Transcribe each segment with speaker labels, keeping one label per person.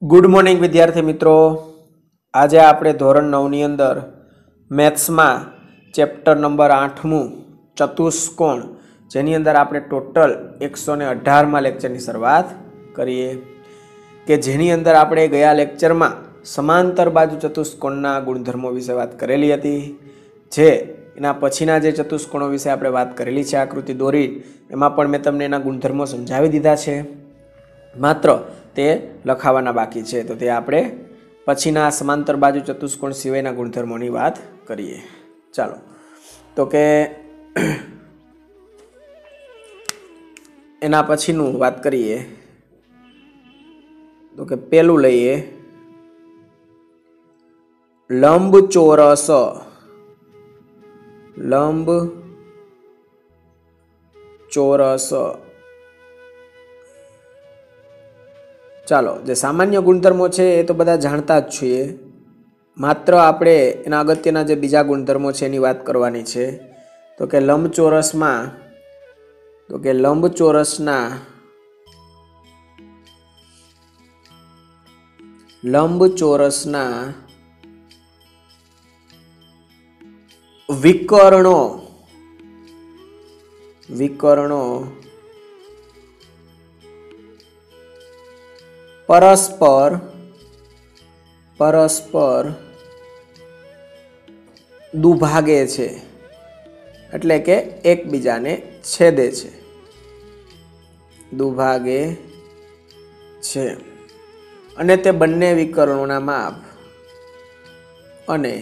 Speaker 1: Good morning विद्यार्थी मित्रों। आज आपणे धोरण 9 नी अंदर मैथ्स में चैप्टर नंबर 8 चतुष्कोण जेनी अंदर आपणे टोटल 118 में लेक्चर की शुरुआत करीए कि जेनी अंदर आपणे गया लेक्चर में समांतर बाजू चतुष्कोणना गुणधर्मों विषे बात करेली हती। जे एना पछीना जे चतुष्कोणों विषे आपणे बात करेली छे आकृति दोरी एमां पण मैं तमने एना गुणधर्मों समजावी दीधा छे, मात्र ते लखावाना बाकी है। तो ते आपणे पछीना समांतर बाजू चतुष्कोण सिवायना गुणधर्मोनी बात करीए। चालो तो के एना पछीनु बात करीए तो के पेलू लईए लंबचोरस। लंबचोरस चालो जे सामान्य गुणधर्मों है ये तो बधा जाणता ज छीए, मात्र आपणे एना अगत्यना जे बीजा गुणधर्मों है एनी वात करवानी छे। तो के लंबचोरसना विकर्णों परस्पर दुभागे छे, एटले के एकबीजाने छेदे छे, दुभागे छे। अने ते बंने विकर्णोना माप अने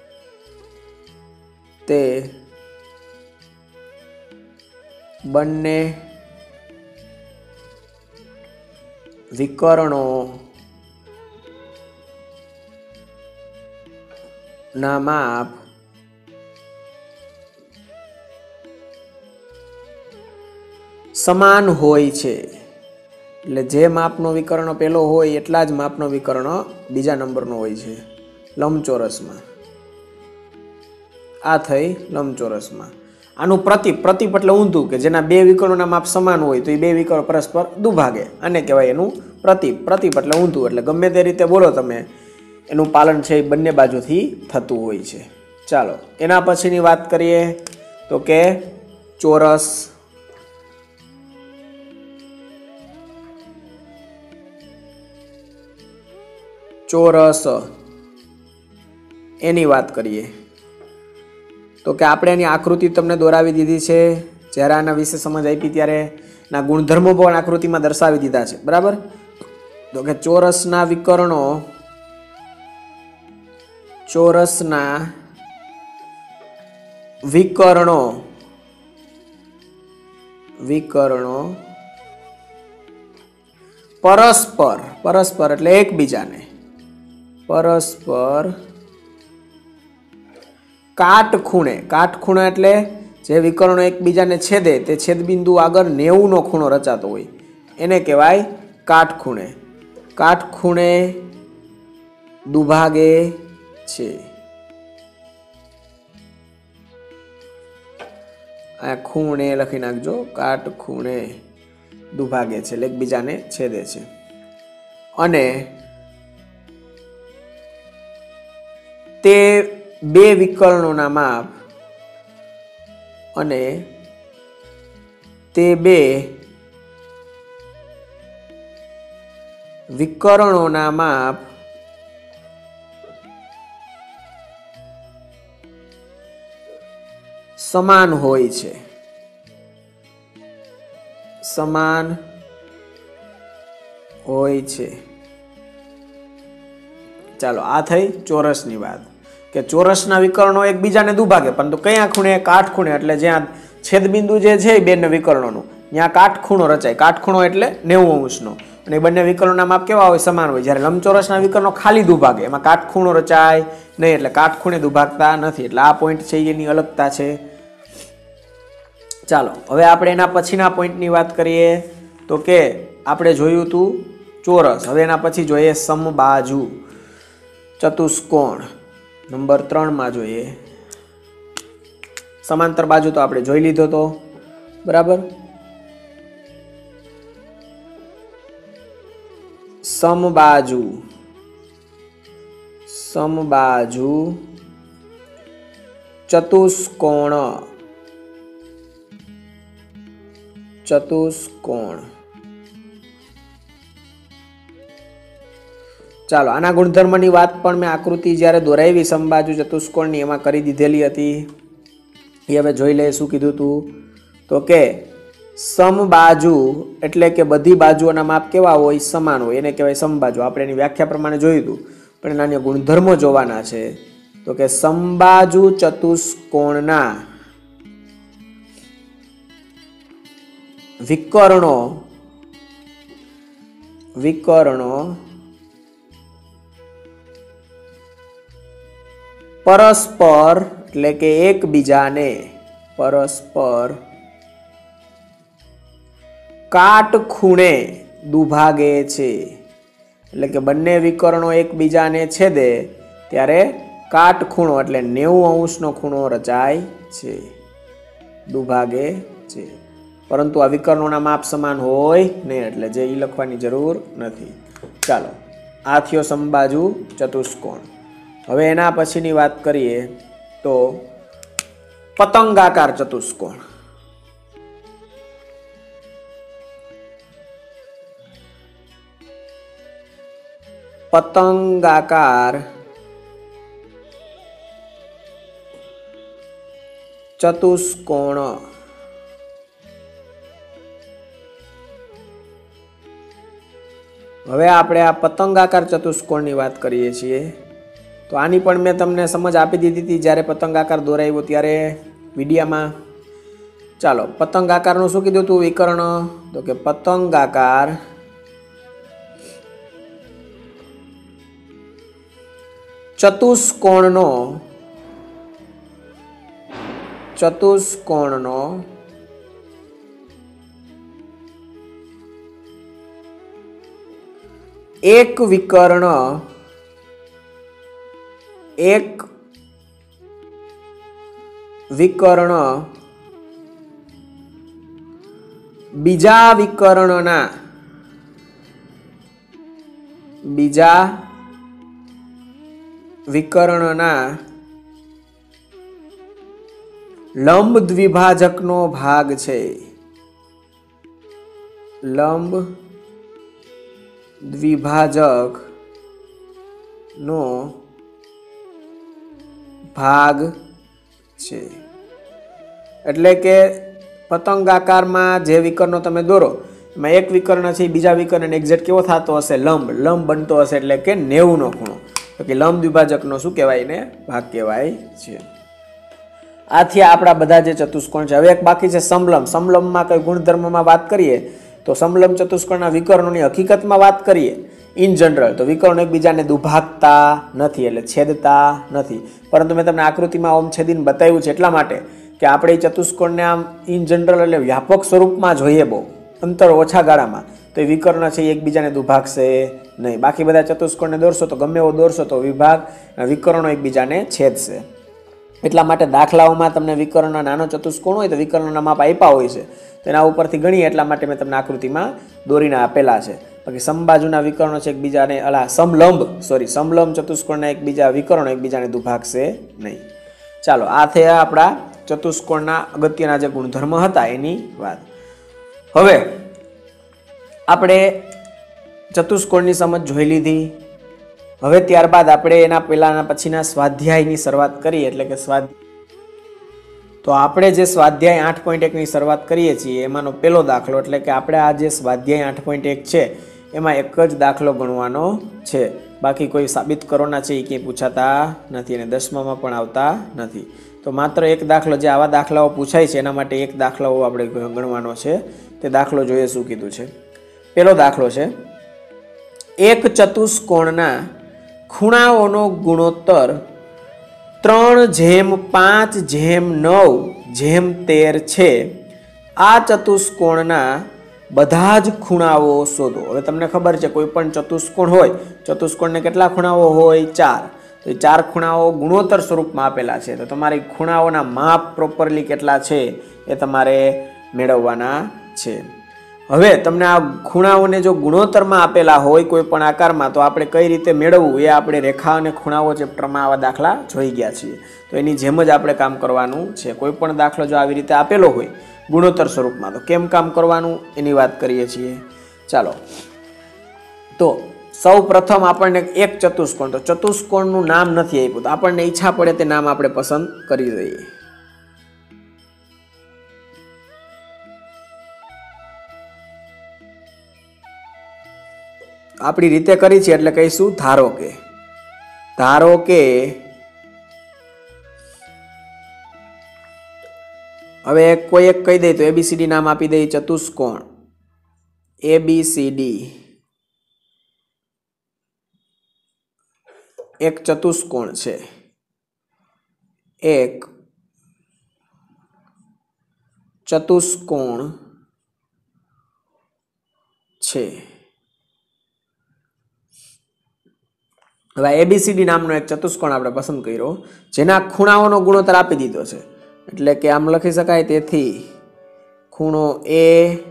Speaker 1: ते बंने विकर्णों ना माप समान होय छे। એટલે જે માપનો વિકર્ણ પેલો હોય એટલા જ માપનો વિકર્ણ બીજા નંબરનો હોય છે લંબચોરસમાં। આ થઈ લંબચોરસમાં। આનું પ્રતીપ એટલે ઊંધું કે જેના બે વિકર્ણોના માપ સમાન હોય તો એ બે વિકર્ણ પરસ્પર દુભાગે, આને કહેવાય એનું પ્રતીપ એટલે ઊંધું। એટલે ગમે તે રીતે બોલો તમે એનું પાલન છે બંને બાજુથી થતું હોય છે। ચાલો એના પછીની વાત કરીએ તો કે ચોરસ। एनी बात करिए तो कि आपणे एनी आकृति तमने दोरावी दीधी छे। ज्यारे आना विषे समज आपी त्यारे ना गुणधर्मो पण आकृतिमां दर्शावी दीधा छे, बराबर। तो कि चोरसना विकर्णो परस्पर एटले एकबीजाने परस्पर काटखूणे एटले जे विकर्णो एकबीजाने छेदे ते छेदबिंदु आगळ 90 नो खूणो रचातो होय एने कहेवाय काटखूणे दुभागे छे। आ खूणे लखी नाखजो, काटखूणे दुभागे छे એટલે એકબીજાને છેદે છે। અને તે બે વિકર્ણોના માપ અને તે બે વિકર્ણોના માપ સમાન હોય છે, ચાલો આ થઈ ચોરસની વાત કે ચોરસના વિકર્ણો એકબીજાને દુભાગે પરંતુ કયા ખૂણે? કાટખૂણે એટલે જ્યાં છેદબિંદુ જે છે બેને વિકર્ણોનું ત્યાં કાટખૂણો રચાય। કાટખૂણો એટલે 90 અંશનો અને બંને વિકર્ણોના માપ કેવા હોય? સમાન હોય। જ્યારે લંબચોરસના વિકર્ણો ખાલી દુભાગે એમાં કાટખૂણો રચાય નહીં, એટલે કાટખૂણે દુભાગતા નથી। એટલે આ પોઈન્ટ છે એની અલગતા છે। ચાલો હવે આપણે એના પછીના પોઈન્ટની વાત કરીએ તો કે આપણે જોયું હતું ચોરસ, હવે એના પછી જોઈએ સમબાજુ ચતુષ્કોણ। नंबर 3 में જોઈએ समांतर बाजू तो आपणे જોઈ લીધો तो बराबर। સમબાજુ સમબાજુ ચતુષ્કોણ ચતુષ્કોણ. ચાલો, આના ગુણધર્મની વાત પણ મેં આકૃતિ જ્યારે દોરાવી સમબાજુ ચતુષ્કોણની એમાં કરી દીધેલી હતી. એ હવે જોઈ લે શું કીધું તું. તો કે સમબાજુ એટલે કે બધી બાજુઓના માપ કેવા હોય? સમાન હોય, એને કહેવાય સમબાજુ. આપણે એની વ્યાખ્યા પ્રમાણે જોયું હતું, પણ એના ગુણધર્મો જોવાના છે. તો કે સમબાજુ ચતુષ્કોણના વિકર્ણો પરસ્પર એટલે કે એકબીજાને પરસ્પર કાટખૂણે દુભાગે છે. એટલે કે બંને વિકર્ણો એકબીજાને છેદે ત્યારે કાટખૂણો એટલે 90° ખૂણો રચાય છે, દુભાગે છે. પરંતુ આ વિકર્ણોના માપ સમાન હોય નહીં, એટલે જે ઈ લખવાની જરૂર નથી. ચાલો, આ થયો સમબાજુ ચતુષ્કોણ. હવે એના પછીની વાત કરીએ તો પતંગાકાર ચતુષ્કોણ. પતંગાકાર ચતુષ્કોણ. હવે આપણે આ પતંગાકાર ચતુષ્કોણની વાત કરીએ છીએ. તો આની પણ મેં તમને સમજ આપી દીધી હતી જ્યારે પતંગાકાર દોરાવ્યો ત્યારે વિડીયામાં. ચાલો, પતંગાકારનું શું કીધું તું વિકર્ણ? તો કે પતંગાકાર ચતુષ્કોણનો એક વિકર્ણ બીજા વિકર્ણના લંબ દ્વિભાજકનો ભાગ છે. લંબ દ્વિભાજકનો ભાગ છે. એટલે કે પતંગાકારમાં જે વિકર્ણો તમે દોરો એમાં એક વિકર્ણ છે બીજા વિકર્ણને એક્ઝેક્ટ કેવો થતો હશે? લંબ બનતો હશે, એટલે કે 90° ખૂણો. તો કે લંબ દ્વિભાજકનો શું કહેવાય? ને ભાગ કહેવાય છે. આથી આપણા બધા જે ચતુષ્કોણ છે. હવે એક બાકી છે સમલંબ. સમલંબમાં કઈ ગુણધર્મમાં વાત કરીએ તો સમલંબ ચતુષ્કોણના વિકર્ણોની હકીકતમાં વાત કરીએ ઇન જનરલ તો વિકર્ણો એકબીજાને દુભાગતા નથી, એટલે છેદતા નથી. પરંતુ મેં તમને આકૃતિમાં ઓમ છેદીને બતાવ્યું છે એટલા માટે કે આપણે એ ચતુષ્કોણને આમ ઇન જનરલ એટલે વ્યાપક સ્વરૂપમાં જોઈએ, બહુ અંતર ઓછા ગાળામાં, તો એ વિકર્ણ છે એ એકબીજાને દુભાગશે નહીં. બાકી બધા ચતુષ્કોણને દોરશો તો ગમે એવો દોરશો તો વિકર્ણો એકબીજાને છેદશે. એટલા માટે દાખલાઓમાં તમને વિકર્ણનો નાનો ચતુષ્કોણ હોય તો વિકર્ણના માપ આપ્યા હોય છે, તેના ઉપરથી ગણીએ એટલા માટે મેં તમને આકૃતિમાં દોરીને આપેલા છે. બાકી સમબાજુના વિકર્ણો છે એકબીજાને સમલંબ ચતુષ્કોણના એકબીજા વિકર્ણો એકબીજાને દુભાગશે નહીં. ચાલો, આ થયા આપણા ચતુષ્કોણના અગત્યના જે ગુણધર્મ હતા એની વાત. હવે આપણે ચતુષ્કોણની સમજ જોઈ લીધી. હવે ત્યારબાદ આપણે એના પહેલાના પછીના સ્વાધ્યાયની શરૂઆત કરીએ. એટલે કે તો આપણે જે સ્વાધ્યાય 8.1ની શરૂઆત કરીએ છીએ એમાંનો પહેલો દાખલો, એટલે કે આપણે આ જે સ્વાધ્યાય 8.1 છે એમાં એક જ દાખલો ગણવાનો છે. બાકી કોઈ સાબિત કરોના છે એ ક્યાંય પૂછાતા નથી અને 10મામાં પણ આવતા નથી. તો માત્ર એક દાખલો, જે આવા દાખલાઓ પૂછાય છે એના માટે એક દાખલો આપણે ગણવાનો છે. તે દાખલો જોઈએ શું કીધું છે. પહેલો દાખલો છે, એક ચતુષ્કોણના ખૂણાઓનો ગુણોત્તર 3/5/9/13 છે. આ ચતુષ્કોણના બધા જ ખૂણાઓ શોધો. હવે તમને ખબર છે કોઈ પણ ચતુષ્કોણ હોય, ચતુષ્કોણને કેટલા ખૂણાઓ હોય? 4. તો એ 4 ખૂણાઓ ગુણોત્તર સ્વરૂપમાં આપેલા છે. તો તમારે ખૂણાઓના માપ પ્રોપરલી કેટલા છે એ તમારે મેળવવાના છે. હવે તમને આ ખૂણાઓને જો ગુણોત્તરમાં આપેલા હોય કોઈ પણ આકારમાં તો આપણે કઈ રીતે મેળવવું એ આપણે રેખા અને ખૂણાઓ ચેપ્ટરમાં આવા દાખલા જોઈ ગયા છીએ. તો એની જેમ જ આપણે કામ કરવાનું છે. કોઈ પણ દાખલો જો આવી રીતે આપેલો હોય ગુણોત્તર સ્વરૂપમાં તો કેમ કામ કરવાનું એની વાત કરીએ છીએ. ચાલો, તો સૌ પ્રથમ આપણને એક ચતુષ્કોણ, તો ચતુષ્કોણનું નામ નથી આપ્યું તો આપણને ઈચ્છા પડે તે નામ આપણે પસંદ કરી દઈએ. આપણી રીતે કરી છે એટલે કહીશું ધારો કે. હવે કોઈ એક કહી દે તો ABCD નામ આપી દઈએ. ચતુષ્કોણ ABCD એક ચતુષ્કોણ છે. એક ચતુષ્કોણ છે. હવે ABCD નામનો એક ચતુષ્કોણ આપણે પસંદ કર્યો જેના ખૂણાઓનો ગુણોત્તર આપી દીધો છે. એટલે કે આમ લખી શકાય, તેથી ખૂણો A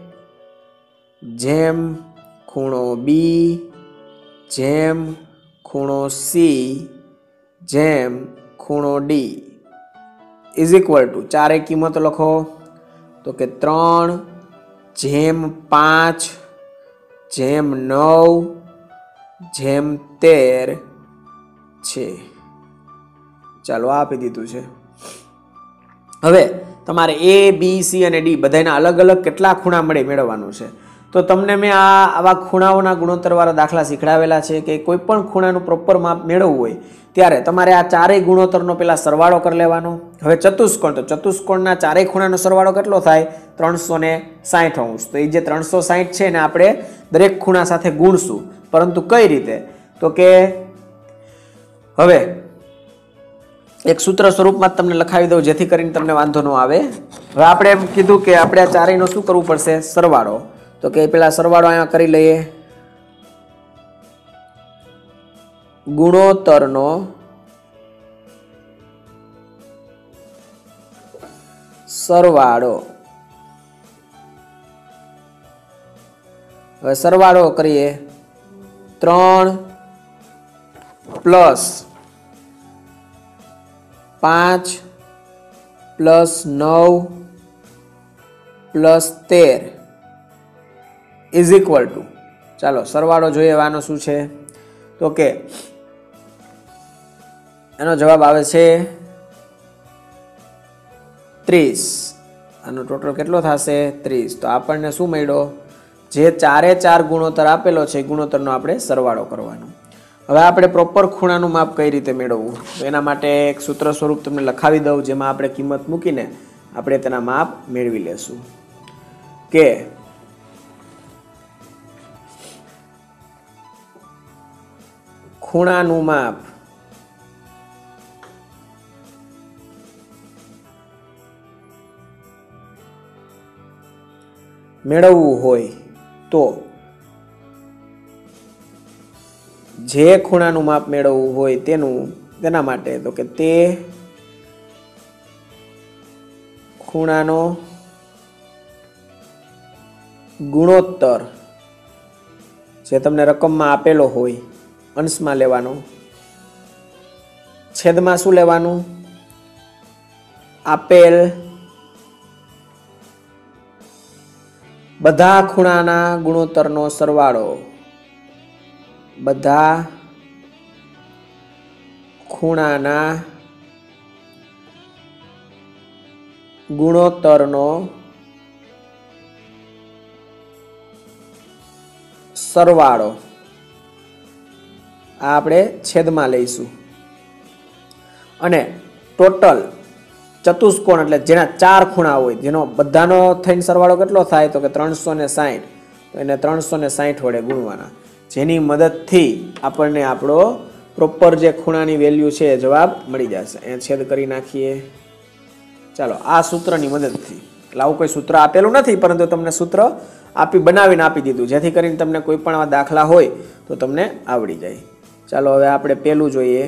Speaker 1: જેમ ખૂણો B જેમ ખૂણો C જેમ ખૂણો D ઇઝ ઇક્વલ ટુ, ચારે કિંમત લખો તો કે 3 જેમ 5 જેમ 9 જેમ 13 છે. ચાલો આ આપી દીધું છે. હવે તમારે A, B, C અને D બધાના અલગ અલગ કેટલા ખૂણા મળે મેળવવાનું છે. તો તમને મેં આવા ખૂણાઓના ગુણોત્તરવાળા દાખલા શીખડાવેલા છે કે કોઈ પણ ખૂણાનું પ્રોપર માપ મેળવવું હોય ત્યારે તમારે આ ચારેય ગુણોત્તરનો પહેલા સરવાળો કરી લેવાનો. હવે ચતુષ્કોણ, તો ચતુષ્કોણના ચારેય ખૂણાનો સરવાળો કેટલો થાય? 360 અંશ. તો એ જે 360 છે ને આપણે દરેક ખૂણા સાથે ગુણશું. પરંતુ કઈ રીતે? તો કે હવે એક સૂત્ર સ્વરૂપમાં જ તમને લખાવી દઉં જેથી કરીને તમને વાંધો ન આવે. હવે આપણે એમ કીધું કે આપણે આ ચારેયનો શું કરવું પડશે? સરવાળો. તો કે પેલા સરવાળો અહીંયા કરી લઈએ. ગુણોત્તરનો સરવાળો. હવે સરવાળો કરીએ. 3 plus 5 plus 9 plus 13 is equal to, ચાલો સરવાળો જોઈએ આનો શું છે. તો કે એનો જવાબ આવે છે 30. આનો ટોટલ કેટલો થશે? 30. તો આપણને શું મળ્યો? જે ચારે ચાર ગુણોત્તર આપેલો છે એ ગુણોત્તરનો આપણે સરવાળો કરવાનો. હવે આપણે પ્રોપર ખૂણાનું માપ કઈ રીતે મેળવવું? તો એના માટે એક સૂત્ર સ્વરૂપ તમને લખાવી દઉં જેમાં આપણે કિંમત મૂકીને આપણે તેના માપ મેળવી લેશું. કે ખૂણાનું માપ મેળવવું હોય તો જે ખૂણાનું માપ મેળવવું હોય તેના માટે તો કે તે ખૂણાનો ગુણોત્તર જે તમને રકમમાં આપેલો હોય અંશમાં લેવાનો, છેદમાં શું લેવાનું? આપેલ બધા ખૂણાના ગુણોત્તરનો સરવાળો. બધા ખૂણાના ગુણોત્તરનો સરવાળો આ આપણે છેદમાં લઈશું. અને ટોટલ ચતુષ્કોણ એટલે જેના ચાર ખૂણા હોય જેનો બધાનો થઈને સરવાળો કેટલો થાય? તો કે 360. તો એને 360 વડે ગુણવાના, જેની મદદથી આપણને આપણો પ્રોપર જે ખૂણાની વેલ્યુ છે એ જવાબ મળી જશે. એ છેદ કરી નાખીએ. ચાલો આ સૂત્રની મદદથી, એટલે આવું કોઈ સૂત્ર આપેલું નથી પરંતુ તમને સૂત્ર બનાવીને આપી દીધું જેથી કરીને તમને કોઈ પણ આવા દાખલા હોય તો તમને આવડી જાય. ચાલો હવે આપણે પેલું જોઈએ,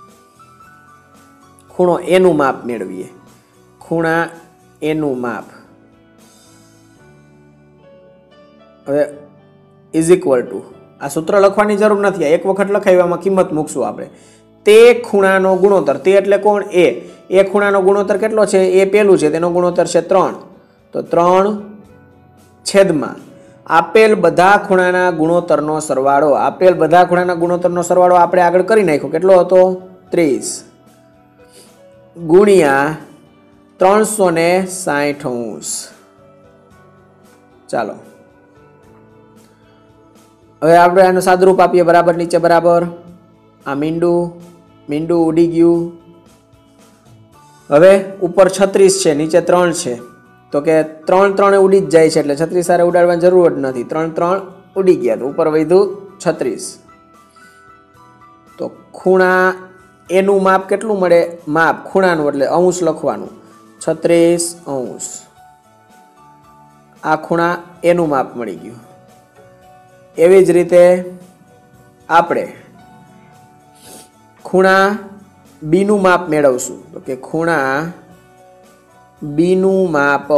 Speaker 1: ખૂણો A નું માપ મેળવીએ. ખૂણા A નું માપ. હવે ઇઝ ઇક્વલ ટુ, આ સૂત્ર લખવાની જરૂર નથી, એક વખત લખાવ્યામાં કિંમત મૂકશું આપણે. તે ખૂણાનો ગુણોત્તર, તે એટલે કોણ? એ ખૂણાનો ગુણોત્તર કેટલો છે? એ પેલું છે, તેનો ગુણોત્તર છે 3. તો 3 છેદમાં આપેલ બધા ખૂણાના ગુણોત્તરનો સરવાળો. આપેલ બધા ખૂણાના ગુણોત્તરનો સરવાળો આપણે આગળ કરી નાખ્યો, કેટલો હતો? 30 ગુણ્યા 360°. ચાલો હવે આપણે આનું સાદુરૂપ આપીએ. બરાબર નીચે બરાબર, આ મીંડું ઉડી ગયું. હવે ઉપર 36 છે, નીચે 3 છે, તો કે 3 ઉડી જ જાય છે, એટલે 36 સારે ઉડાડવાની જરૂર જ નથી. 3 ઉડી ગયા, તો ઉપર વધ્યું 36. તો ખૂણા એનું માપ કેટલું મળે? માપ ખૂણાનું એટલે અંશ લખવાનું, 36°. આ ખૂણા એનું માપ મળી ગયું. એવી જ રીતે આપણે ખૂણા બીનું માપ મેળવશું. તો કે ખૂણા બીનું માપ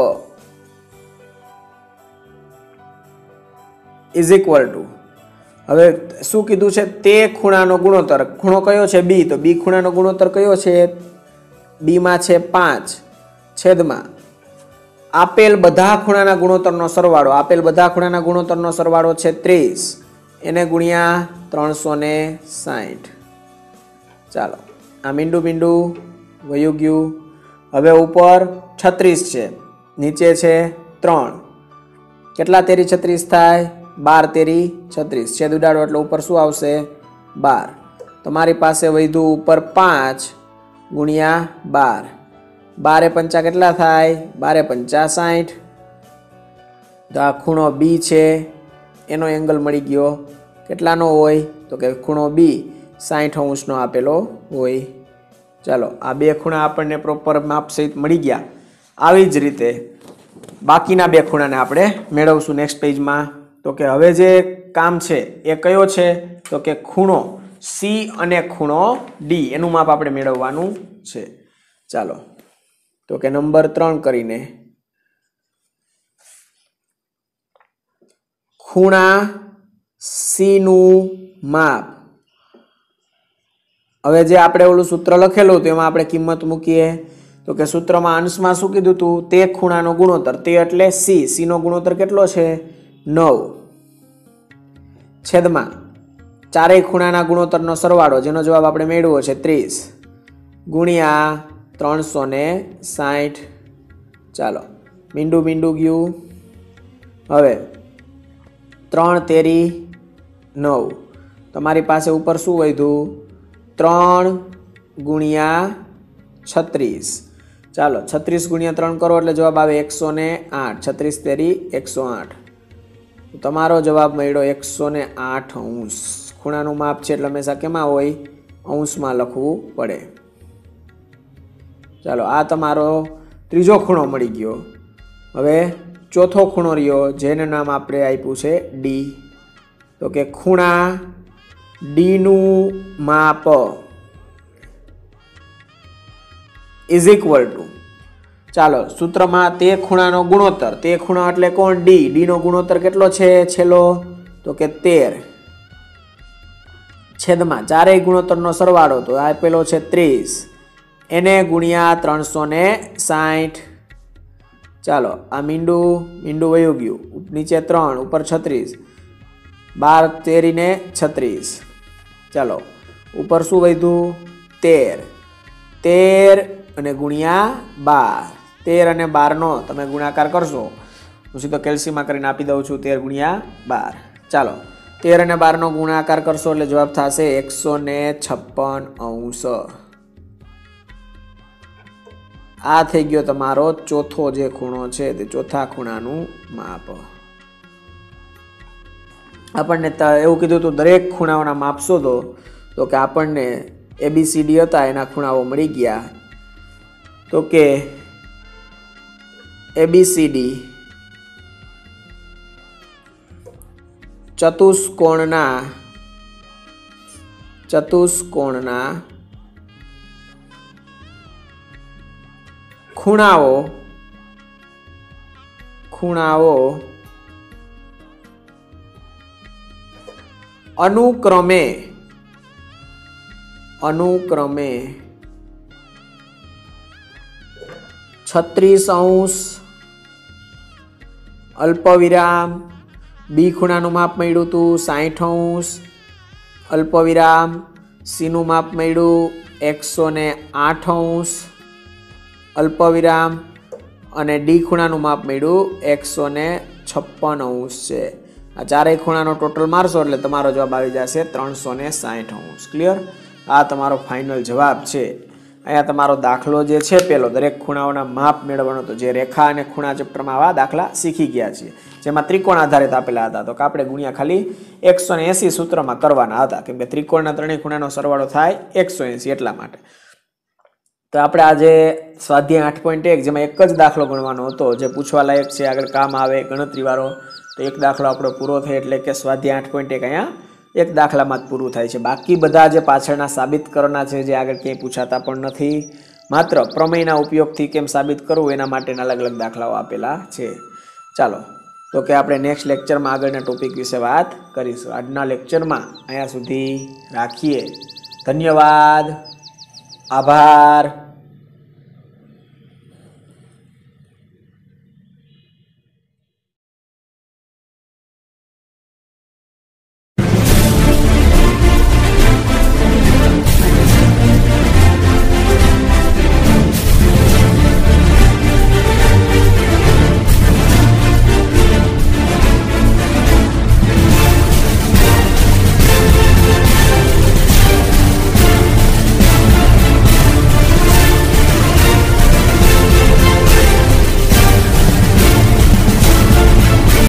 Speaker 1: ઇઝ ઇક્વલ ટુ, હવે શું કીધું છે? તે ખૂણાનો ગુણોત્તર. ખૂણો કયો છે? બી. તો બી ખૂણાનો ગુણોત્તર કયો છે? બીમાં છે 5 છેદમાં આપેલ બધા ખૂણાના ગુણોત્તરનો સરવાળો. આપેલ બધા ખૂણાના ગુણોત્તરનો સરવાળો છે 30, એને ગુણ્યા 360. ચાલો આ મીંડું વયું ગયું. હવે ઉપર 36 છે, નીચે છે 3. કેટલા 13 36 થાય? 12 13 36. છેદ ઉડાડો એટલે ઉપર શું આવશે? 12. તમારી પાસે વધ્યું ઉપર 5 ગુણ્યા 12. 12 પંચા કેટલા થાય? 12 પંચા 60. તો આ ખૂણો બી છે, એનો એંગલ મળી ગયો. કેટલાનો હોય? તો કે ખૂણો બી 60° આપેલો હોય. ચાલો આ બે ખૂણા આપણને પ્રોપર માપ સહિત મળી ગયા. આવી જ રીતે બાકીના બે ખૂણાને આપણે મેળવશું નેક્સ્ટ પેજમાં. તો કે હવે જે કામ છે એ કયો છે? તો કે ખૂણો સી અને ખૂણો ડી, એનું માપ આપણે મેળવવાનું છે. ચાલો તો કે નંબર 3 કરીને ખૂણા સી નું માપ. હવે જે આપણે ઓલું સૂત્ર લખેલું હતું એમાં આપણે કિંમત મૂકીએ. તો કે સૂત્રમાં અંશમાં શું કીધું હતું? તે ખૂણાનો ગુણોત્તર. તે એટલે સી નો ગુણોત્તર કેટલો છે? 9 છેદમાં ચારેય ખૂણાના ગુણોત્તરનો સરવાળો, જેનો જવાબ આપણે મેળવ્યો છે 30 ગુણ્યા 360. ચાલો મીંડું ગયું. હવે 3 તેરી 9. તમારી પાસે ઉપર શું વધ્યું? 3 ગુણ્યા 36. ચાલો 36 ગુણ્યા 3 કરો એટલે જવાબ આવે 108. 36 તેરી 108. તમારો જવાબ મળ્યો 108°. ખૂણાનું માપ છે એટલે હંમેશા કેમાં હોય? અંશમાં લખવું પડે. ચાલો આ તમારો ત્રીજો ખૂણો મળી ગયો. હવે ચોથો ખૂણો રહ્યો, જેનું નામ આપણે આપ્યું છે ડી. તો કે ખૂણા ડીનું માપ ઇઝ ઇક્વલ ટુ, ચાલો સૂત્રમાં તે ખૂણાનો ગુણોત્તર. તે ખૂણો એટલે કોણ? ડી. ડી નો ગુણોત્તર કેટલો છે છેલ્લો? તો કે 13 છેદમાં ચારેય ગુણોત્તરનો સરવાળો, તો આપેલો છે 30, એને ગુણ્યા 360. ચાલો આ મીંડું વયું ગયું. નીચે 3, ઉપર 36. 12 13 ને 36. ચાલો ઉપર શું વધ્યું? 13 અને ગુણ્યા 12. 13 અને 12નો તમે ગુણાકાર કરશો. હું સીધો કેલ્સીમાં કરીને આપી દઉં છું 13 ગુણ્યા 12. ચાલો 13 અને 12નો ગુણાકાર કરશો એટલે જવાબ થશે 156°. આ થઈ ગયો તમારો ચોથો જે ખૂણો છે તે ચોથા ખૂણાનું માપ. આપણને એવું કીધું હતું દરેક ખૂણાઓના માપ શોધો. તો કે આપણને ABCD હતા એના ખૂણાઓ મળી ગયા. તો કે ABCD ચતુષ્કોણના ખૂણાઓ અનુક્રમે 36° અલ્પવિરામ બી ખૂણાનું માપ મળ્યું હતું 60°, અલ્પવિરામ સીનું માપ મળ્યું 108°, અલ્પવિરામ અને ડી ખૂણાનું માપ મળ્યું 156° છે. આ ચારેય ખૂણાનો ટોટલ મારશો એટલે તમારો જવાબ આવી જશે 360°. ક્લિયર? આ તમારો ફાઇનલ જવાબ છે. અહીંયા તમારો દાખલો જે છે પેલો દરેક ખૂણાઓના માપ મેળવવાનો હતો. જે રેખા અને ખૂણા ચેપ્ટરમાં આવા દાખલા શીખી ગયા છીએ, જેમાં ત્રિકોણ આધારિત આપેલા હતા. તો કે આપણે ગુણ્યા ખાલી 180 સૂત્રમાં કરવાના હતા, કેમ કે ત્રિકોણના ત્રણેય ખૂણાનો સરવાળો થાય 180 એટલા માટે. તો આપણે આજે સ્વાધ્યાય 8.1 જેમાં એક જ દાખલો ગણવાનો હતો, જે પૂછવા લાયક છે, આગળ કામ આવે, ગણતરી વાળો. તો એક દાખલો આપણો પૂરો થાય એટલે કે સ્વાધ્યાય 8.1 અહીંયા એક દાખલામાં જ પૂરું થાય છે. બાકી બધા જે પાછળના સાબિત કરવાના છે, જે આગળ ક્યાંય પૂછાતા પણ નથી, માત્ર પ્રમેયના ઉપયોગથી કેમ સાબિત કરવું એના માટેના અલગ અલગ દાખલાઓ આપેલા છે. ચાલો, તો કે આપણે નેક્સ્ટ લેક્ચરમાં આગળના ટોપિક વિશે વાત કરીશું. આજના લેક્ચરમાં અહીંયા સુધી રાખીએ. ધન્યવાદ, આભાર.